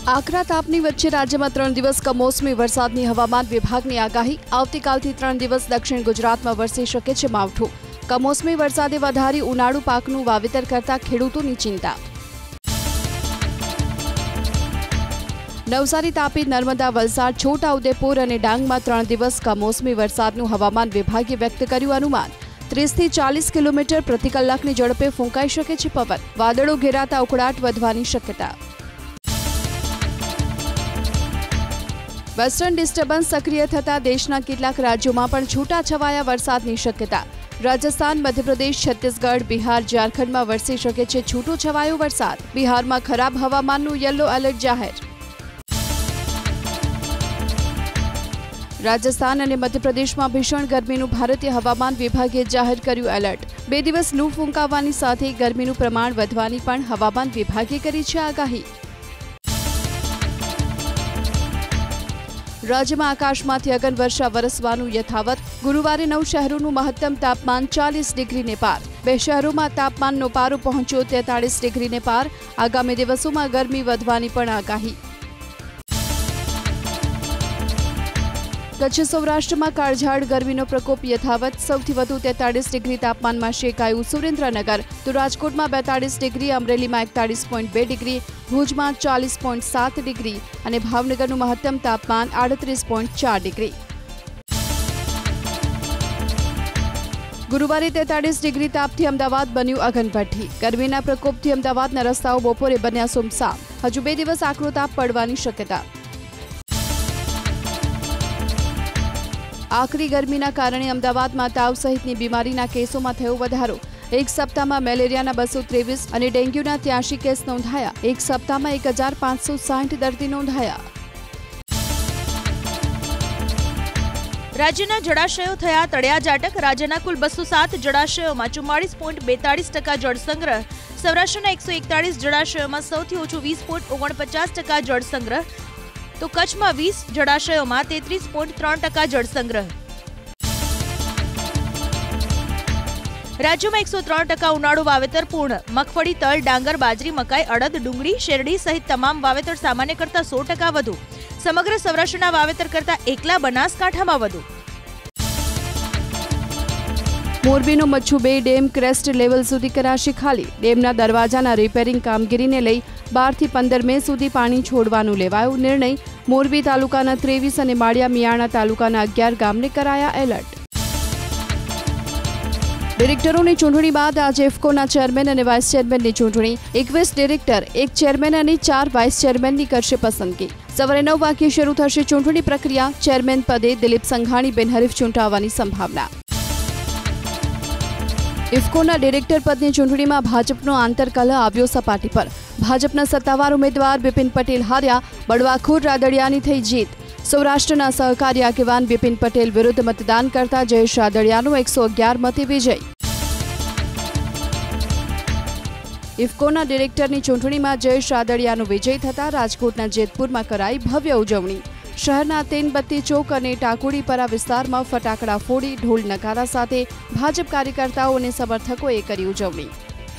આકરા તાપની વચ્ચે રાજ્યમાં 3 દિવસ કમોસમી વરસાદની હવામાન વિભાગની આગાહી। આવતીકાલથી 3 દિવસ દક્ષિણ ગુજરાતમાં વરસી શકે છે માવઠું। કમોસમી વરસાદે વધારી ઉનાળુ પાકનું વાવેતર કરતા ખેડૂતોની ચિંતા। નવસારી, તાપી, નર્મદા, વલસાડ, છોટાઉદેપુર અને ડાંગમાં 3 દિવસ કમોસમી વરસાદનું હવામાન વિભાગે વ્યક્ત કર્યું અનુમાન। 30 થી 40 કિલોમીટર પ્રતિ કલાકની ઝડપે ફૂંકાઈ શકે છે પવન। વાદળો ઘેરાતા ઉકળાટ વધવાની શક્યતા। વેસ્ટર્ન ડિસ્ટર્બન્સ સક્રિય થતા દેશના કેટલાક રાજ્યોમાં પણ છૂટાછવાયા વરસાદની શક્યતા। રાજસ્થાન, મધ્યપ્રદેશ, છત્તીસગઢ, બિહાર, ઝારખંડમાં વરસી શકે છે છૂટોછવાયો વરસાદ। બિહારમાં ખરાબ હવામાનનું યલો એલર્ટ જાહેર। રાજસ્થાન અને મધ્યપ્રદેશમાં ભીષણ ગરમીનું ભારતીય હવામાન વિભાગે જાહેર કર્યું એલર્ટ। 2 દિવસ લૂ ફૂંકાવાની સાથે ગરમીનું પ્રમાણ વધવાની પણ હવામાન વિભાગે કરી છે આગાહી। રાજ્યમાં આકાશમાંથી અગનવર્ષા વરસવાનું યથાવત। ગુરુવારે 9 શહેરોનું મહત્તમ તાપમાન 40 ડિગ્રીને પાર। 2 શહેરોમાં તાપમાનનો પારો પહોંચ્યો 43 ડિગ્રીને પાર। આગામી દિવસોમાં ગરમી વધવાની પણ આગાહી। કચ્છ સૌરાષ્ટ્રમાં કાળઝાળ ગરમીનો પ્રકોપ યથાવત। સૌથી વધુ 43 ડિગ્રી તાપમાનમાં શેકાયું સુરેન્દ્રનગર, તો રાજકોટમાં 42 ડિગ્રી, અમરેલીમાં 41.2 ડિગ્રી, ભુજમાં 40.7 ડિગ્રી અને ભાવનગરનું મહત્તમ તાપમાન 38.4 ડિગ્રી। ગુરુવારે 43 ડિગ્રી તાપથી અમદાવાદ બન્યું અગનભઠ્ઠી। ગરમીના પ્રકોપથી અમદાવાદના રસ્તાઓ બપોરે બન્યા સુમસામ। હજુ 2 દિવસ આકરો તાપ પડવાની શક્યતા। આકરી ગરમીના કારણે અમદાવાદમાં તાવ સહિતની બીમારીના કેસોમાં થયો વધારો। એક સપ્તાહમાં મેલેરિયાના 223 અને ડેન્ગ્યુના 83 કેસ નોંધાયા। એક સપ્તાહમાં 1560 દર્દી નોંધાયા। રાજ્યના જળાશયો થયા તળિયાજાટક। રાજ્યના કુલ 207 જળાશયોમાં 44.42% જળસંગ્રહ। સૌરાષ્ટ્રના 141 જળાશયોમાં સૌથી ઓછું 20.49% જળસંગ્રહ, તો કચ્છમાં 20 જળાશયોમાં 33.3% જળસંગ્રહ। રાજ્યમાં 103% ઉનાળુ વાવેતર પૂર્ણ। મગફળી, તલ, ડાંગર, બાજરી, મકાઈ, અડદ, ડુંગળી, શેરડી સહિત તમામ વાવેતર સામાન્ય કરતા 100% વધુ। સમગ્ર સૌરાષ્ટ્રના વાવેતર કરતા એકલા બનાસકાંઠામાં વધુ। મોરબીનો મચ્છુ 2 ડેમ ક્રેસ્ટ લેવલ સુધી કરાશે ખાલી। ડેમના દરવાજાના રિપેરિંગ કામગીરીને લઈ 12 થી 15 મે સુધી પાણી છોડવાનું લેવાયો નિર્ણય। મોરબી તાલુકાના 23 અને માળિયા મિયાણા તાલુકાના 11 ગામને કરાયા એલર્ટ। ડિરેક્ટરોની ચૂંટણી બાદ આજે ઇફકોના ચેરમેન અને વાઇસ ચેરમેનની ચૂંટણી। 21 ડિરેક્ટર, 1 ચેરમેન અને 4 વાઇસ ચેરમેનની કરશે પસંદગી। સવારે 9 વાગ્યે શરૂ થશે ચૂંટણી પ્રક્રિયા। ચેરમેન પદે દિલીપ સંઘાણી બિનહરીફ ચૂંટાવાની સંભાવના। ઇફકોના ડિરેક્ટર પદની ચૂંટણીમાં ભાજપનો આંતરકલહ આવ્યો સપાટી પર। ભાજપના સત્તાવાર ઉમેદવાર બિપિન પટેલ હાર્યા। બળવાખોર રાદડિયાની થઈ જીત। સૌરાષ્ટ્રના સહકારી આગેવાન બિપિન પટેલ વિરુદ્ધ મતદાન કરતા જયેશ રાદડિયાનો 111 મતે વિજય। ઇફકોના ડિરેક્ટરની ચૂંટણીમાં જયેશ રાદડિયાનો વિજય થતાં રાજકોટના જેતપુરમાં કરાઈ ભવ્ય ઉજવણી। શહેરના તેનબત્તી ચોક અને ટાકોડીપરા વિસ્તારમાં ફટાકડા ફોડી ઢોલ નગારા સાથે ભાજપ કાર્યકર્તાઓ અને સમર્થકોએ કરી ઉજવણી।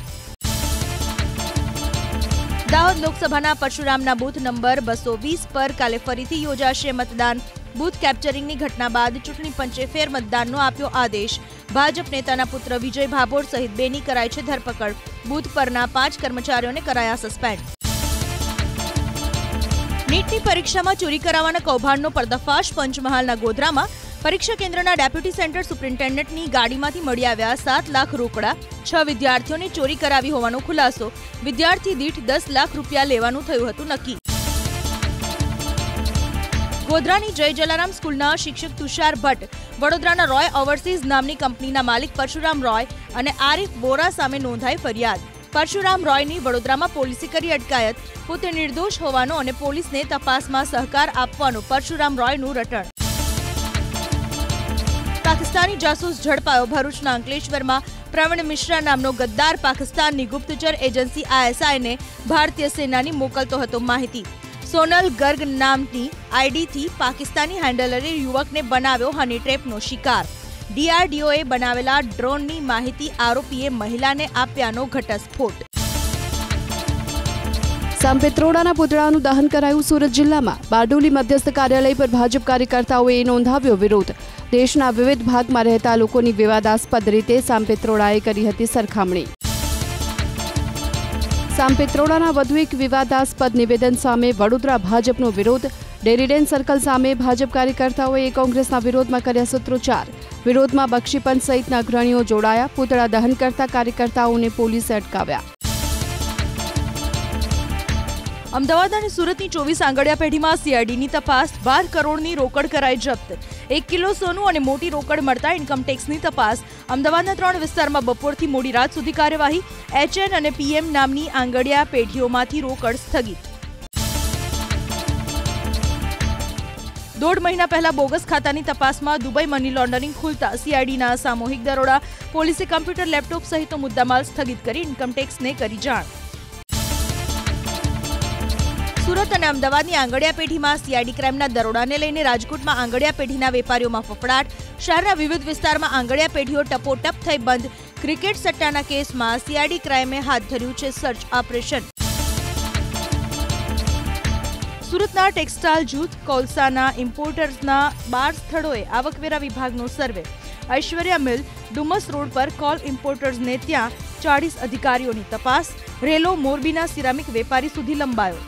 દાહોદ લોકસભાના પરશુરામના બૂથ નંબર 220 પર કાલે ફરીથી યોજાશે મતદાન। બૂથ કેપ્ચરિંગની ઘટના બાદ ચૂંટણી પંચે ફેર મતદાનનો આપ્યો આદેશ। ભાજપ નેતાના પુત્ર વિજય ભાભોર સહિત 2ની કરાઈ છે ધરપકડ। બૂથ પરના 5 કર્મચારીઓને કરાયા સસ્પેન્ડ। નીટની પરીક્ષામાં ચોરી કરાવવાના કૌભાંડનો પર્દાફાશ। પંચમહાલના ગોધરામાં પરીક્ષા કેન્દ્રના ડેપ્યુટી સેન્ટર સુપ્રિન્ટેન્ડન્ટની ગાડીમાંથી મળી આવ્યા 7 લાખ રોકડા। 6 વિદ્યાર્થીઓને ચોરી કરાવી હોવાનો ખુલાસો। વિદ્યાર્થી દીઠ 10 લાખ રૂપિયા લેવાનું થયું હતું નક્કી। ગોધરાની જય જલારામ સ્કૂલના શિક્ષક તુષાર ભટ્ટ, વડોદરાના રોય ઓવરસીઝ નામની કંપનીના માલિક પરશુરામ રોય અને આરિફ બોરા સામે નોંધાઈ ફરિયાદ। પરશુરામ રોયની વડોદરામાં પોલીસે કરી અટકાયત। પોતે નિર્દોષ હોવાનો અને પોલીસને તપાસમાં સહકાર આપવાનું પરશુરામ રોયનું રટણ। પાકિસ્તાની જાસૂસ ઝડપાયો। ભરૂચના અંકલેશ્વરમાં પ્રવીણ મિશ્રા નામનો ગદ્દાર પાકિસ્તાનની ગુપ્તચર એજન્સી ISIને ભારતીય સેનાની મોકલતો હતો માહિતી। સોનલ ગર્ગ નામની આઈડીથી પાકિસ્તાની હેન્ડલરે યુવકને બનાવ્યો હની ટ્રેપનો શિકાર। DRDOએ બનાવેલા ડ્રોનની માહિતી આરોપીએ મહિલાને આપ્યાનો ઘટસ્ફોટ। સાંપેત્રોડાના પુતળાનું દહન કરાયું સુરત જિલ્લામાં. બારડોલી મધ્યસ્થ કાર્યાલય પર ભાજપ કાર્યકર્તાઓએ નોંધાવ્યો વિરોધ. દેશના વિવિધ ભાગમાં રહેતા લોકોની વિવાદાસ્પદ રીતે સાંપેત્રોડાએ કરી હતી સરખામણી. સાંપેત્રોડાના વધુ એક વિવાદાસ્પદ નિવેદન સામે વડોદરા ભાજપનો વિરોધ. ડેરીડેન સર્કલ સામે ભાજપ કાર્યકર્તાઓએ કોંગ્રેસના વિરોધમાં કર્યા સૂત્રોચ્ચાર. વિરોધમાં બક્ષીપંચ સહિતના અગ્રણીઓ જોડાયા. પુતળા દહન કરતા કાર્યકર્તાઓને પોલીસે અટકાવ્યા. અમદાવાદ અને સુરતની 24 આંગડિયા પેઢીમાં સીઆઈડીની તપાસ. 12 કરોડની રોકડ કરાઈ જપ્ત. 1 કિલો સોનું અને મોટી રોકડ મળતા ઇન્કમટેક્સની તપાસ. અમદાવાદના 3 વિસ્તારમાં બપોરથી મોડી રાત સુધી કાર્યવાહી. HN અને PM નામની આંગડિયા પેઢીઓમાંથી રોકડ સ્થગિત. 1.5 મહિના પહેલા બોગસ ખાતાની તપાસમાં દુબઈ મની લોન્ડરિંગ ખુલતા સીઆઈડીના સામૂહિક દરોડા. પોલીસે કમ્પ્યુટર, લેપટોપ સહિતનો મુદ્દામાલ સ્થગિત કરી ઇન્કમટેક્સને કરી જાણ. સુરત અને અમદાવાદની આંગડિયા પેઢીમાં સીઆઈડી ક્રાઇમના દરોડાને લઈને રાજકોટમાં આંગડિયા પેઢીના વેપારીઓમાં ફફડાટ. શહેરના વિવિધ વિસ્તારમાં આંગડિયા પેઢીઓ ટપોટપ થઈ બંધ. ક્રિકેટ સટ્ટાના કેસમાં સીઆઈડી ક્રાઇમે હાથ ધર્યું છે સર્ચ ઓપરેશન. સુરતના ટેક્સટાઇલ જૂથ કોલસાના ઇમ્પોર્ટર્સના 12 સ્થળોએ આવકવેરા વિભાગનો સર્વે. ઐશ્વર્યા મિલ, ડુમસ રોડ પર કોલ ઇમ્પોર્ટર્સને ત્યાં 40 અધિકારીઓની તપાસ. રેલો મોરબીના સિરામિક વેપારી સુધી લંબાયો.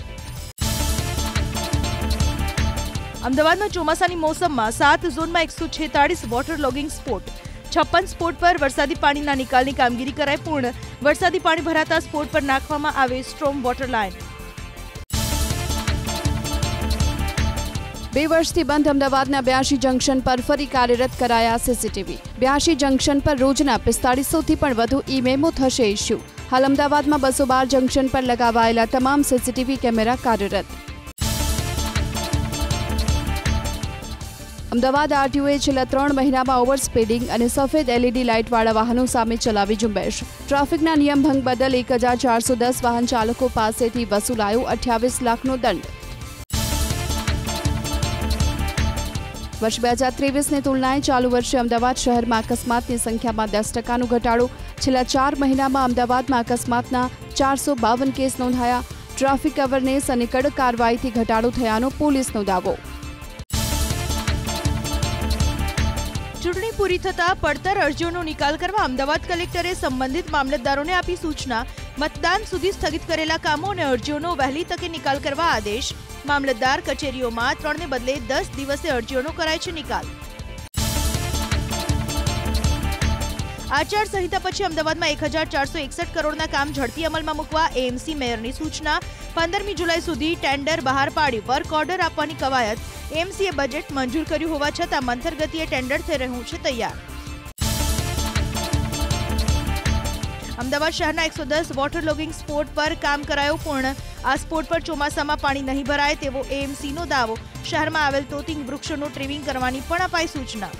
અમદાવાદમાં ચોમાસાની મોસમમાં 7 ઝોનમાં 146 વોટર લોગિંગ સ્પોટ. 56 સ્પોટ પર વરસાદી પાણીના નિકાલની કામગીરી કરાઈ પૂર્ણ. વરસાદી પાણી ભરાતા સ્પોટ પર નાખવામાં આવે સ્ટ્રોમ વોટર લાઇન. 2 વર્ષથી બંધ અમદાવાદના 82 જંકશન પર ફરી કાર્યરત કરાયા સીસીટીવી. 82 જંકશન પર રોજના 4500થી પણ વધુ ઈ-મેમો થશે ઇસ્યુ. હાલ અમદાવાદમાં 212 જંકશન પર લગાવાયેલા તમામ સીસીટીવી કેમેરા કાર્યરત. અમદાવાદ આરટીઓએ છેલ્લા 3 મહિનામાં ઓવર સ્પીડિંગ અને સફેદ LED લાઇટવાળા વાહનો સામે ચલાવી ઝુંબેશ. ટ્રાફિકના નિયમ ભંગ બદલ 1410 વાહન ચાલકો પાસેથી વસૂલાયો 28 લાખનો દંડ. વર્ષ 2023ની તુલનાએ ચાલુ વર્ષે અમદાવાદ શહેરમાં અકસ્માતની સંખ્યામાં 10% ઘટાડો. છેલ્લા 4 મહિનામાં અમદાવાદમાં અકસ્માતના 452 કેસ નોંધાયા. ટ્રાફિક અવેરનેસ અને કડક કાર્યવાહીથી ઘટાડો થયાનો પોલીસનો દાવો. ચૂંટણી પૂરી થતા પડતર અરજીઓનો નિકાલ કરવા અમદાવાદ કલેક્ટરે સંબંધિત મામલતદારોને આપી સૂચના. મતદાન સુધી સ્થગિત કરેલા કામો અને અરજીઓનો વહેલી તકે નિકાલ કરવા આદેશ. મામલતદાર કચેરીઓમાં 3 ને બદલે 10 દિવસે અરજીઓનો કરાય છે નિકાલ. આચાર સંહિતા પછી અમદાવાદમાં 1461 કરોડના કામ ઝડપી અમલમાં મૂકવા એએમસી મેયરની સૂચના. 15મી જુલાઈ સુધી ટેન્ડર બહાર પાડી વર્ક ઓર્ડર આપવાની કવાયત. એએમસીએ બજેટ મંજૂર કર્યું હોવા છતાં મંથર ગતિએ ટેન્ડર થઈ રહ્યું છે તૈયાર. અમદાવાદ શહેરના 110 વોટર લોગિંગ સ્પોટ પર કામ કરાયો પૂર્ણ. આ સ્પોટ પર ચોમાસામાં પાણી નહીં ભરાય તેવો એએમસીનો દાવો. શહેરમાં આવેલ તોતિંગ વૃક્ષોનું ટ્રીમિંગ કરવાની પણ અપાઈ સૂચના.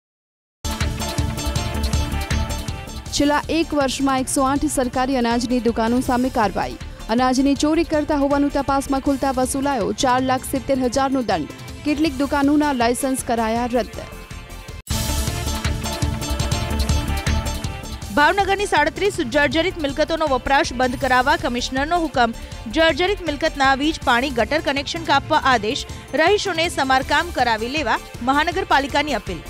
છેલ્લા 1 વર્ષમાં 108 સરકારી અનાજની દુકાનો સામે કાર્યવાહી. અનાજની ચોરી કરતા હોવાનું તપાસમાં ખુલતા વસૂલાયો 4,70,000નો દંડ. કેટલીક દુકાનોના લાયસન્સ કરાયા રદ. ભાવનગરની 37 જર્જરિત મિલકતોનો વપરાશ બંધ કરાવવા કમિશનરનો હુકમ. જર્જરિત મિલકતના વીજ, પાણી, ગટર કનેક્શન કાપવા આદેશ. રહીશોને સમારકામ કરાવી લેવા મહાનગરપાલિકાની અપીલ.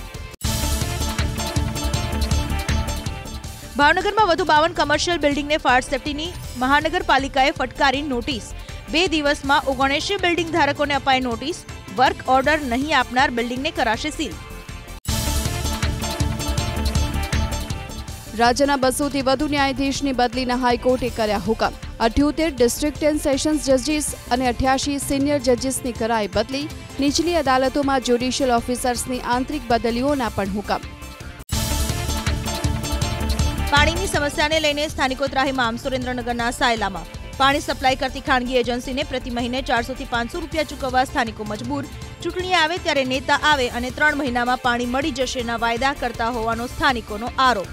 ભાવનગરમાં વધુ 52 કમર્શિયલ બિલ્ડિંગને ફાયર સેફ્ટીની મહાનગરપાલિકાએ ફટકારી નોટિસ. 2 દિવસમાં 79 બિલ્ડિંગ ધારકોને અપાઈ નોટિસ. વર્ક ઓર્ડર નહીં આપનાર બિલ્ડિંગને કરાશે સીલ. રાજ્યના 200થી વધુ ન્યાયાધીશની બદલીના હાઈકોર્ટે કર્યા હુકમ. 78 ડિસ્ટ્રિક્ટ એન્ડ સેશન્સ જજીસ અને 88 સિનિયર જજીસની કરાઈ બદલી. નીચલી અદાલતોમાં જ્યુડિશિયલ ઓફિસર્સની આંતરિક બદલીઓના પણ હુકમ. પાણીની સમસ્યાને લઈને સ્થાનિકો ત્રાહિમામ. સુરેન્દ્રનગરના સાયલામાં પાણી સપ્લાય કરતી ખાનગી એજન્સીને પ્રતિ મહિને 400 થી 500 રૂપિયા ચૂકવવા સ્થાનિકો મજબૂર. ચૂંટણી આવે ત્યારે નેતા આવે અને 3 મહિનામાં પાણી મળી જશેના વાયદા કરતા હોવાનો સ્થાનિકોનો આરોપ.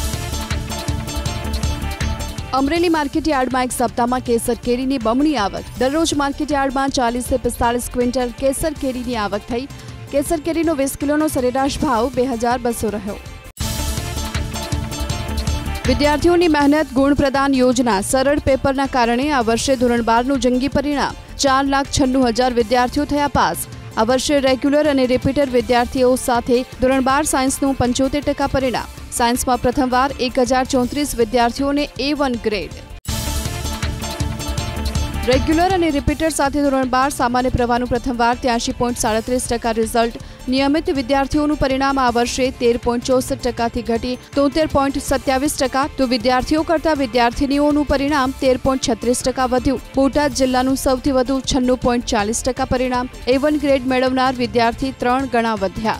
અમરેલી માર્કેટયાર્ડમાં એક સપ્તાહમાં કેસર કેરીની બમણી આવક. દરરોજ માર્કેટયાર્ડમાં 40 થી 45 ક્વિન્ટલ કેસર કેરીની આવક થઈ. કેસર કેરીનો 20 કિલોનો સરેરાશ ભાવ 2200 રહ્યો. વિદ્યાર્થીઓની મહેનત ગુણ પ્રદાન યોજના સરળ પેપરના કારણે આ વર્ષે ધોરણ 12નું જંગી પરિણામ 4,96,000 વિદ્યાર્થીઓ થયા પાસ। આ વર્ષે રેગ્યુલર અને રિપીટર વિદ્યાર્થીઓ સાથે ધોરણ 12 સાયન્સનું 75% પરિણામ। સાયન્સમાં પ્રથમવાર 1,034 વિદ્યાર્થીઓને A1 ગ્રેડ। રેગ્યુલર અને રિપીટર સાથે ધોરણ 12 સામાન્ય પ્રવાહનું પ્રથમવાર 83.37% રિઝલ્ટ। નિયમિત વિદ્યાર્થીઓનું પરિણામ આ વર્ષે 13.64%થી ઘટી 73.27%, તો વિદ્યાર્થીઓ કરતાં વિદ્યાર્થીનીઓનું પરિણામ 13.36% વધ્યું। બોટાદ જિલ્લાનું સૌથી વધુ 96.40% પરિણામ। A1 ગ્રેડ મેળવનાર વિદ્યાર્થી 3 ગણા વધ્યા।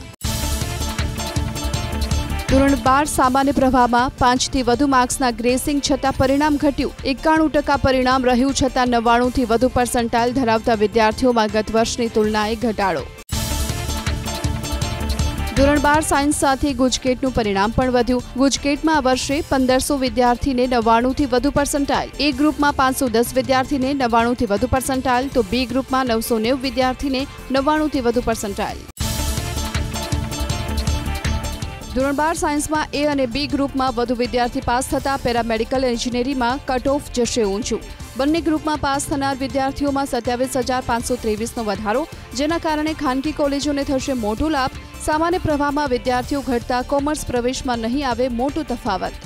ધોરણ 12 સામાન્ય પ્રવાહમાં 5થી વધુ માર્ક્સના ગ્રેસિંગ છતાં પરિણામ ઘટ્યું। 91% પરિણામ રહ્યું છતાં 99થી વધુ પર્સન્ટાઇલ ધરાવતા વિદ્યાર્થીઓમાં ગત વર્ષની તુલનાએ ઘટાડો। ધોરણ 12 સાયન્સ સાથે ગુજકેટનું પરિણામ પણ વધ્યું। ગુજકેટમાં આ વર્ષે 1500 વિદ્યાર્થીને 99થી વધુ પર્સન્ટાઇલ, એ ગ્રુપમાં 510 વિદ્યાર્થીને 99થી વધુ પર્સન્ટાઇલ, તો બી ગ્રુપમાં 990 વિદ્યાર્થીને 99થી વધુ પર્સન્ટાઇલ। ધોરણ 12 સાયન્સમાં એ અને બી ગ્રુપમાં વધુ વિદ્યાર્થી પાસ થતા પેરામેડિકલ એન્જિનિયરિંગમાં કટ ઓફ જશે ઊંચું। બંને ગ્રુપમાં પાસ થનાર વિદ્યાર્થીઓમાં 27,523નો વધારો, જેના કારણે ખાનગી કોલેજોને થશે મોટો લાભ। સામાન્ય પ્રવાહમાં વિદ્યાર્થીઓ ઘટતા કોમર્સ પ્રવેશમાં નહીં આવે મોટો તફાવત।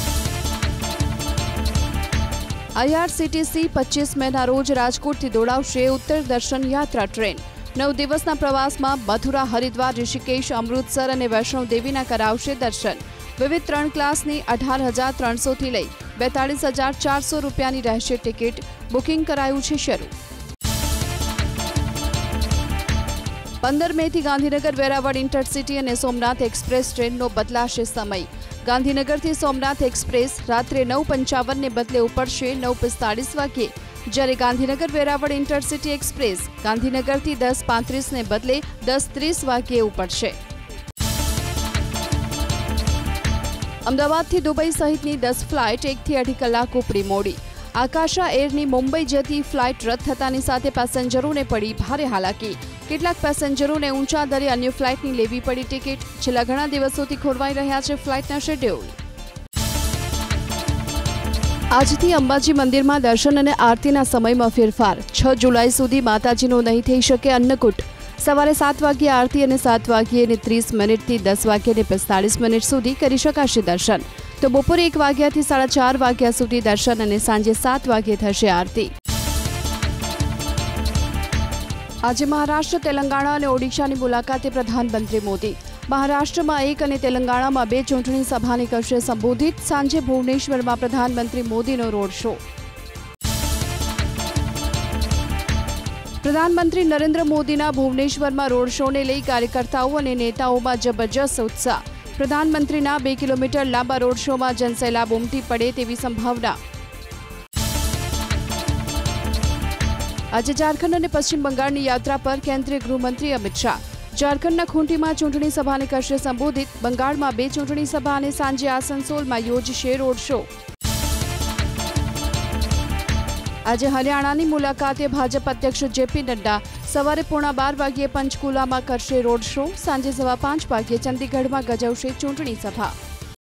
IRCTC 25 મેના રોજ રાજકોટથી દોડાવશે ઉત્તર દર્શન યાત્રા ટ્રેન। 9 દિવસના પ્રવાસમાં મથુરા, હરિદ્વાર, ઋષિકેશ, અમૃતસર અને વૈષ્ણોદેવીના કરાવશે દર્શન। વિવિધ 3 ક્લાસની 18,300થી લઈ 42,400 રૂપિયાની રહેશે ટિકિટ। બુકિંગ કરાયું છે શરૂ। 15 મેથી ગાંધીનગર વેરાવળ ઇન્ટરસિટી અને સોમનાથ એક્સપ્રેસ ટ્રેનનો બદલાશે સમય। ગાંધીનગરથી સોમનાથ એક્સપ્રેસ રાત્રે 9:55 ને બદલે ઉપડશે 9:45 વાગ્યે, જ્યારે ગાંધીનગર વેરાવળ ઇન્ટરસિટી એક્સપ્રેસ ગાંધીનગરથી 10:35 ને બદલે 10:30 વાગ્યે ઉપડશે। અમદાવાદથી દુબઈ સહિતની 10 ફ્લાઇટ 1 થી 2.5 કલાક ઉપડી મોડી। આકાશા એરની મુંબઈ જતી ફ્લાઇટ રદ થતાની સાથે પેસેન્જરોને પડી ભારે હાલાકી। કેટલાક પેસેન્જરોને ઊંચા દરે અન્ય ફ્લાઇટની લેવી પડી ટિકિટ। છેલ્લા ઘણા દિવસોથી ખોરવાઈ રહ્યા છે ફ્લાઇટના શેડ્યુલ। આજથી અંબાજી મંદિરમાં દર્શન અને આરતીના સમયમાં ફેરફાર। 6 જુલાઈ સુધી માતાજીનો નહીં થઈ શકે અન્નકૂટ। સવારે 7 વાગ્યે આરતી અને 7:30 થી 10:45 સુધી કરી શકાશે દર્શન, તો બપોરે 1 વાગ્યાથી 4:30 વાગ્યા સુધી દર્શન અને સાંજે 7 વાગ્યે થશે આરતી। આજે મહારાષ્ટ્ર, તેલંગાણા અને ઓડિશાની મુલાકાતે પ્રધાનમંત્રી મોદી। મહારાષ્ટ્રમાં 1 અને તેલંગાણામાં 2 ચૂંટણી સભાને કરશે સંબોધિત। સાંજે ભુવનેશ્વરમાં પ્રધાનમંત્રી મોદીનો રોડ શો। પ્રધાનમંત્રી નરેન્દ્ર મોદીના ભુવનેશ્વરમાં રોડ શોને લઈ કાર્યકર્તાઓ અને નેતાઓમાં જબરજસ્ત ઉત્સાહ। પ્રધાનમંત્રીના 2 કિલોમીટર લાંબા રોડ શોમાં જનસેલાબ ઉમટી પડે તેવી સંભાવના। આજે ઝારખંડ અને પશ્ચિમ બંગાળની યાત્રા પર કેન્દ્રીય ગૃહમંત્રી અમિત શાહ। ઝારખંડના ખૂંટીમાં ચૂંટણી સભાને કરશે સંબોધિત। બંગાળમાં 2 ચૂંટણી સભા અને સાંજે આસનસોલમાં યોજશે રોડ શો। આજે હરિયાણાની મુલાકાતે ભાજપ અધ્યક્ષ જેપી નડ્ડા સવારે 11:15 વાગ્યે પંચકુલામાં કરશે રોડ શો। સાંજે 5:15 વાગ્યે ચંદીગઢમાં ગજવશે ચૂંટણી સભા।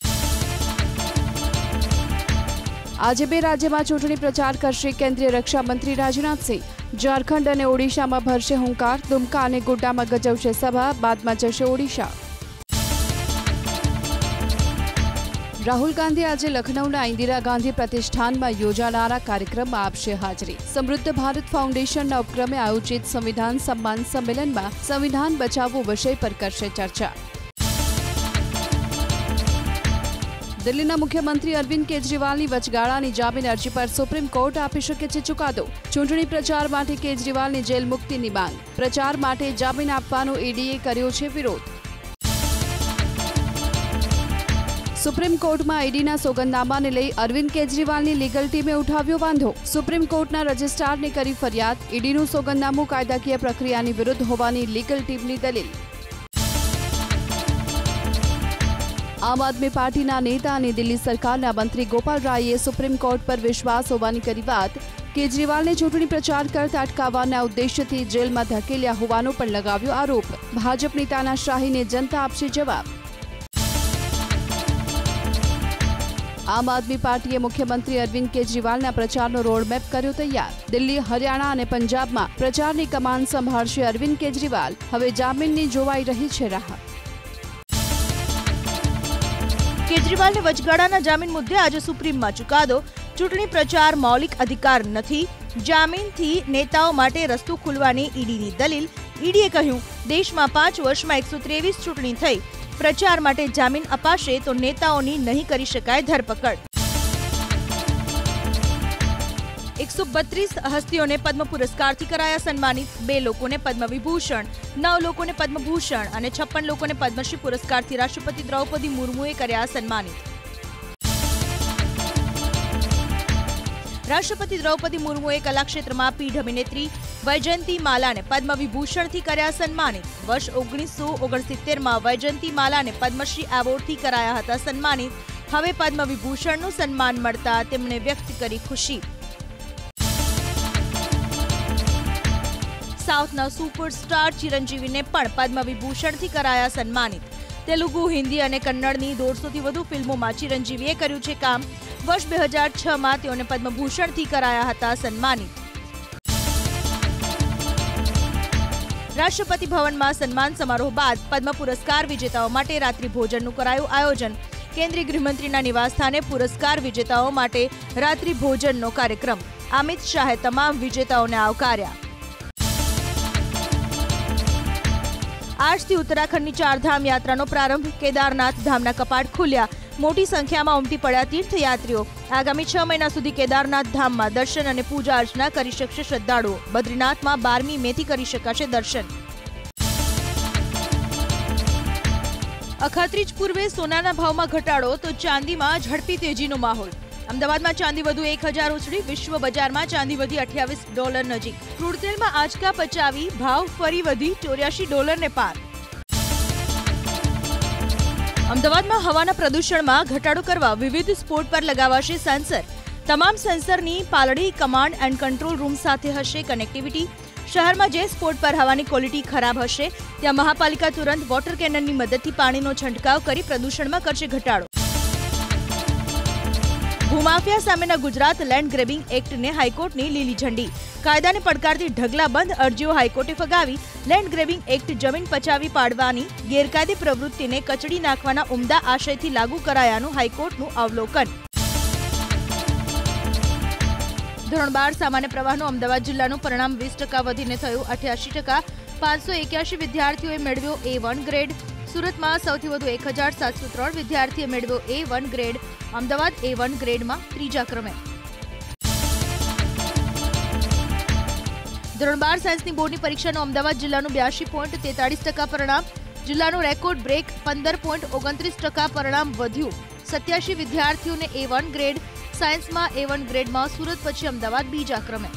આજે 2 રાજ્યમાં ચૂંટણી પ્રચાર કરશે કેન્દ્રીય રક્ષા મંત્રી રાજનાથસિંહ। ઝારખંડ અને ઓડિશામાં ભરશે હુંકાર। દુમકા અને ગોડ્ડામાં ગજવશે સભા, બાદમાં જશે ઓડિશા। રાહુલ ગાંધી આજે લખનૌના ઇન્દિરા ગાંધી પ્રતિષ્ઠાનમાં યોજાનારા કાર્યક્રમમાં આપશે હાજરી। સમૃદ્ધ ભારત ફાઉન્ડેશનના ઉપક્રમે આયોજિત સંવિધાન સન્માન સંમેલનમાં સંવિધાન બચાવો વિષય પર કરશે ચર્ચા। દિલ્હીના મુખ્યમંત્રી અરવિંદ કેજરીવાલની વચગાળાની જામીન અરજી પર સુપ્રીમ કોર્ટ આપી શકે છે ચુકાદો। ચૂંટણી પ્રચાર માટે કેજરીવાલની જેલ મુક્તિની માંગ। પ્રચાર માટે જામીન આપવાનો ઈડીએ કર્યો છે વિરોધ। સુપ્રીમ કોર્ટમાં ઈડીના સોગંદનામાને લઈ અરવિંદ કેજરીવાલની લીગલ ટીમે ઉઠાવ્યો વાંધો। સુપ્રીમ કોર્ટના રજિસ્ટ્રારને કરી ફરિયાદ। ઈડીનું સોગંદનામું કાયદાકીય પ્રક્રિયાની વિરુદ્ધ હોવાની લીગલ ટીમની દલીલ। આમ આદમી પાર્ટીના નેતા અને દિલ્હી સરકારના મંત્રી ગોપાલ રાયે સુપ્રીમ કોર્ટ પર વિશ્વાસ હોવાની કરી વાત। કેજરીવાલને ચૂંટણી પ્રચાર કરતા અટકાવવાના ઉદ્દેશ્યથી જેલમાં ધકેલ્યા હોવાનો પણ લગાવ્યો આરોપ। ભાજપની તાનાશાહીને જનતા આપશે જવાબ। આમ આદમી પાર્ટીએ મુખ્યમંત્રી અરવિંદ કેજરીવાલના પ્રચારનો રોડમેપ કર્યો તૈયાર। દિલ્હી, હરિયાણા અને પંજાબમાં પ્રચારની કમાન સંભાળશે અરવિંદ કેજરીવાલ। હવે જામીનની જોવાઈ રહી છે રાહ। કેજરીવાલને વચગાળાના જામીન મુદ્દે આજે સુપ્રીમમાં ચુકાદો। ચૂંટણી પ્રચાર મૌલિક અધિકાર નથી, જામીનથી નેતાઓ માટે રસ્તો ખુલવાની ઈડીની દલીલ। ઈડીએ કહ્યું, દેશમાં 5 વર્ષમાં 123 ચૂંટણી થઈ, પ્રચાર માટે જામીન અપાશે તો નેતાઓની નહીં કરી શકાય ધરપકડ। 132 હસ્તીઓને પદ્મ પુરસ્કારથી કરાયા સન્માનિત। 2 લોકોને પદ્મ વિભૂષણ, 9 લોકોને પદ્મભૂષણ અને 56 લોકોને પદ્મશ્રી પુરસ્કારથી રાષ્ટ્રપતિ દ્રૌપદી મુર્મુએ કર્યા સન્માનિત। રાષ્ટ્રપતિ દ્રૌપદી મુર્મુએ કલાક્ષેત્રમાં પીઢ અભિનેત્રી વૈજયંતી માલાને પદ્મ વિભૂષણથી કર્યા સન્માનિત। વર્ષ 1969માં વૈજયંતી માલાને પદ્મશ્રી એવોર્ડથી કરાયા હતા સન્માનિત। હવે પદ્મ વિભૂષણનું સન્માન મળતા તેમણે વ્યક્ત કરી ખુશી। સાઉથના સુપરસ્ટાર ચિરંજીવીને પણ પદ્મ વિભૂષણથી કરાયા સન્માનિત। તેલુગુ, હિન્દી અને કન્નડની 150થી વધુ ફિલ્મોમાં ચિરંજીવીએ કર્યું છે કામ। વર્ષ 2006માં તેઓને પદ્મભૂષણથી કરાયા હતા સન્માનિત। રાષ્ટ્રપતિ ભવનમાં સન્માન સમારોહ બાદ પદ્મ પુરસ્કાર વિજેતાઓ માટે રાત્રિ ભોજનનું કરાયું આયોજન। કેન્દ્રીય ગૃહમંત્રીના નિવાસસ્થાને પુરસ્કાર વિજેતાઓ માટે રાત્રિ ભોજનનો કાર્યક્રમ। અમિત શાહે તમામ વિજેતાઓને આવકાર્યા। આજથી ઉત્તરાખંડની 4 ધામ યાત્રાનો પ્રારંભ। કેદારનાથ ધામના કપાટ ખુલ્યા। મોટી સંખ્યામાં ઉમટી પડ્યા તીર્થયાત્રીઓ। આગામી 6 મહિના સુધી કેદારનાથ ધામમાં દર્શન અને પૂજા અર્ચના કરી શકશે શ્રદ્ધાળુઓ। બદ્રીનાથમાં 12મી મેથી કરી શકાશે દર્શન। અખાત્રીજ પૂર્વે સોનાના ભાવમાં ઘટાડો તો ચાંદીમાં ઝડપી તેજીનો માહોલ। અમદાવાદમાં ચાંદી વધુ 1000 ઉછળી। વિશ્વ બજારમાં ચાંદી વધી $28 નજીક। ક્રૂડ તેલમાં આંચકા પચાવી ભાવ ફરી વધી $84 પાર। અમદાવાદમાં હવાના પ્રદૂષણમાં ઘટાડો કરવા વિવિધ સ્પોટ પર લગાવાશે સેન્સર। તમામ સેન્સરની Paldi command and control room સાથે હશે કનેક્ટિવિટી। શહેરમાં જે સ્પોટ પર હવાની ક્વોલિટી ખરાબ હશે ત્યાં મહાપાલિકા તુરંત વોટર કેનનની મદદથી પાણીનો છંટકાવ કરી પ્રદૂષણમાં કરશે ઘટાડો। ભૂમાફિયા સામેના ગુજરાત લેન્ડ ગ્રેબિંગ એક્ટને હાઈકોર્ટની લીલી ઝંડી। કાયદાને પડકારતી ઢગલાબંધ અરજીઓ હાઈકોર્ટે ફગાવી। લેન્ડ ગ્રેબિંગ એક્ટ જમીન પચાવી પાડવાની ગેરકાયદે પ્રવૃત્તિને કચડી નાખવાના ઉમદા આશયથી લાગુ કરાયાનું હાઈકોર્ટનું અવલોકન। ધોરણ 12 સામાન્ય પ્રવાહનું અમદાવાદ જિલ્લાનું પરિણામ 20% વધીને થયું 88%। 581 વિદ્યાર્થીઓએ મેળવ્યો A1 ગ્રેડ। સુરતમાં સૌથી વધુ 1703 વિદ્યાર્થીએ મેળવ્યો A1 ગ્રેડ। અમદાવાદ A1 ગ્રેડમાં 3જા ક્રમે। ધોરણ 12 સાયન્સની બોર્ડની પરીક્ષાનું અમદાવાદ જિલ્લાનું 82.43% પરિણામ। જિલ્લાનું રેકોર્ડ બ્રેક 15.29% પરિણામ વધ્યું। 87 વિદ્યાર્થીઓને A1 ગ્રેડ। સાયન્સમાં A1 ગ્રેડમાં સુરત પછી અમદાવાદ 2જા ક્રમે।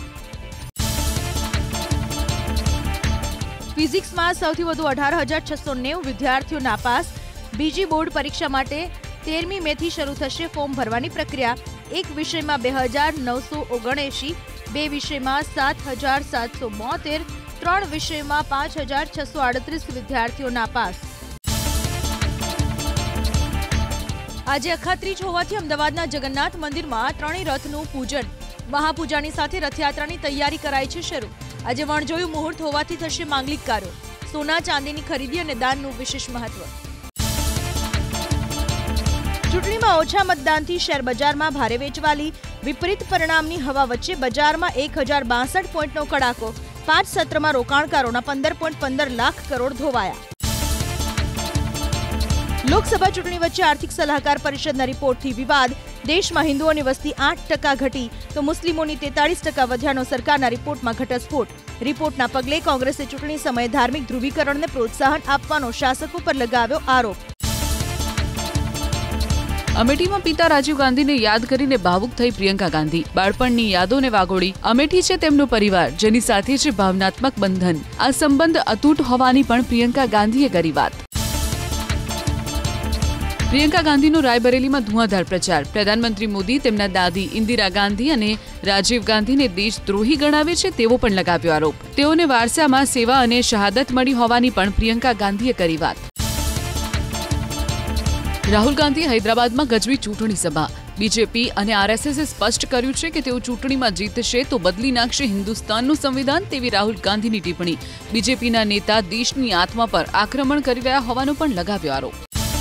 ફિઝિક્સમાં સૌથી વધુ 18,690 વિદ્યાર્થીઓ નાપાસ। બીજી બોર્ડ પરીક્ષા માટે 13મી મેથી શરૂ થશે ફોર્મ ભરવાની પ્રક્રિયા। એક વિષયમાં 2,979, 2 વિષયમાં 7,772, 3 વિષયમાં 5,638 વિદ્યાર્થીઓ નાપાસ। આજે અખાત્રીજ હોવાથી અમદાવાદના જગન્નાથ મંદિરમાં ત્રણેય રથનું પૂજન। મહાપૂજાની સાથે રથયાત્રાની તૈયારી કરાઈ છે શરૂ। આજે વણજોયું મુહૂર્ત હોવાથી થશે માંગલિક કાર્યો। સોના ચાંદીની ખરીદી અને દાનનું વિશેષ મહત્વ। ચૂંટણીમાં ઓછા મતદાનથી શેરબજારમાં ભારે વેચવાલી। વિપરીત પરિણામની હવા વચ્ચે બજારમાં 1062 પોઈન્ટનો કડાકો। 5 સત્રમાં રોકાણકારોના 15.15 લાખ કરોડ ધોવાયા। લોકસભા ચૂંટણી વચ્ચે આર્થિક સલાહકાર પરિષદના રિપોર્ટથી વિવાદ। દેશમાં હિન્દુઓની વસ્તી 8% ઘટી તો મુસ્લિમોની 43% વધ્યાનો સરકારના રિપોર્ટમાં ઘટસ્ફોટ। રિપોર્ટના પગલે કોંગ્રેસે ચૂંટણી સમયે ધાર્મિક ધ્રુવીકરણને પ્રોત્સાહન આપવાનો શાસકો પર લગાવ્યો આરોપ। અમેઠીમાં પિતા રાજીવ ગાંધીને યાદ કરીને ભાવુક થઈ પ્રિયંકા ગાંધી। બાળપણની યાદોને વાગોળી। અમેઠી છે તેમનો પરિવાર, જેની સાથે છે ભાવનાત્મક બંધન। આ સંબંધ અતૂટ હોવાની પણ પ્રિયંકા ગાંધીએ કરી વાત। પ્રિયંકા ગાંધીનો રાયબરેલીમાં ધુઆંધાર પ્રચાર। પ્રધાનમંત્રી મોદી તેમના દાદી ઇન્દિરા ગાંધી અને રાજીવ ગાંધીને દેશદ્રોહી ગણાવે છે તેવો પણ લગાવ્યો આરોપ। તેઓને વારસામાં સેવા અને શહાદત મળી હોવાની પણ પ્રિયંકા ગાંધીએ કરી વાત। રાહુલ ગાંધી હૈદરાબાદમાં ગજવી ચૂંટણી સભા। બીજેપી અને આરએસએસે સ્પષ્ટ કર્યું છે કે તેઓ ચૂંટણીમાં જીતશે તો બદલી નાખશે હિન્દુસ્તાનનું સંવિધાન તેવી રાહુલ ગાંધીની ટિપ્પણી. બીજેપીના નેતા દેશની આત્મા પર આક્રમણ કરી રહ્યા હોવાનો પણ લગાવ્યો આરોપ.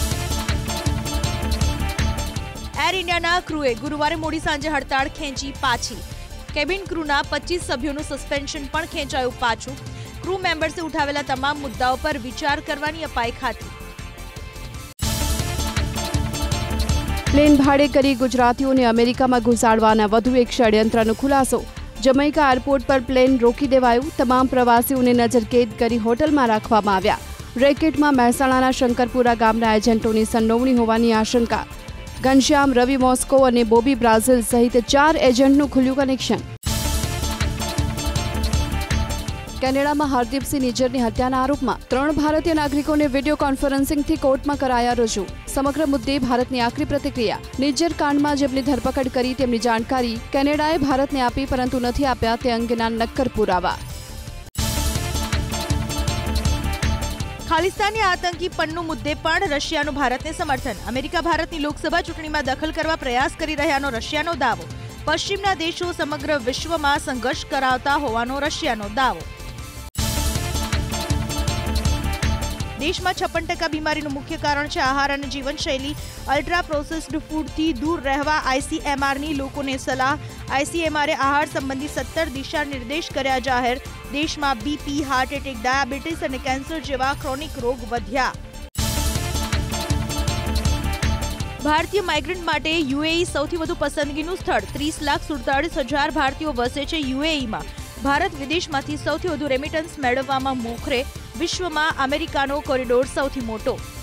એર ઇન્ડિયાના ક્રૂએ ગુરુવારે મોડી સાંજે હડતાળ ખેંચી પાછી. કેબિન ક્રૂના 25 સભ્યોનું સસ્પેન્શન પણ ખેંચાયું પાછું. ક્રૂ મેમ્બર્સે ઉઠાવેલા તમામ મુદ્દાઓ પર વિચાર કરવાની અપાઈ ખાતરી. પ્લેન ભાડે કરી ગુજરાતીઓને અમેરિકામાં ઘુસાડવાના વધુ એક ષડયંત્રનો ખુલાસો. જમૈકા એરપોર્ટ પર પ્લેન રોકી દેવાયું. તમામ પ્રવાસીઓને નજરકેદ કરી હોટલમાં રાખવામાં આવ્યા. રેકેટમાં મહેસાણાના શંકરપુરા ગામના એજન્ટોની સંડોવણી હોવાની આશંકા. ઘનશ્યામ, રવિ મોસ્કો અને બોબી બ્રાઝિલ સહિત 4 એજન્ટનું ખુલ્યું કનેક્શન. કેનેડામાં હરદીપસિંહ નિજ્જરની હત્યાના આરોપમાં 3 ભારતીય નાગરિકોને વિડીયો કોન્ફરન્સિંગથી કોર્ટમાં કરાયા રજૂ. સમગ્ર મુદ્દે ભારતની આકરી પ્રતિક્રિયા. નિજ્જર કાંડમાં જેમની ધરપકડ કરી તેમની જાણકારી કેનેડાએ ભારતને આપી પરંતુ નથી આપ્યા તે અંગેના નક્કર પુરાવા. ખાલિસ્તાની આતંકી પન્નુ મુદ્દે પણ રશિયાનું ભારતને સમર્થન. અમેરિકા ભારતની લોકસભા ચૂંટણીમાં દખલ કરવા પ્રયાસ કરી રહ્યાનો રશિયાનો દાવો. પશ્ચિમના દેશો સમગ્ર વિશ્વમાં સંઘર્ષ કરાવતા હોવાનો રશિયાનો દાવો. દેશમાં 56% બીમારીનું મુખ્ય કારણ છે આહાર અને જીવનશૈલી. અલ્ટ્રા પ્રોસેસ્ડ ફૂડથી દૂર રહેવા આઈસીએમઆરની લોકોને સલાહ. આઈસીએમઆરે આહાર સંબંધી 17 દિશા નિર્દેશ કર્યા જાહેર. દેશમાં બીપી, હાર્ટ એટેક, ડાયાબિટીસ અને કેન્સર જેવા ક્રોનિક રોગ વધ્યા. ભારતીય માઇગ્રન્ટ માટે યુએઈ સૌથી વધુ પસંદગીનું સ્થળ. 30,47,000 ભારતીયો વસે છે યુએઈમાં. ભારત વિદેશમાંથી સૌથી વધુ રેમિટન્સ મેળવવામાં મોખરે. વિશ્વમાં અમેરિકાનો કોરિડોર સૌથી મોટો.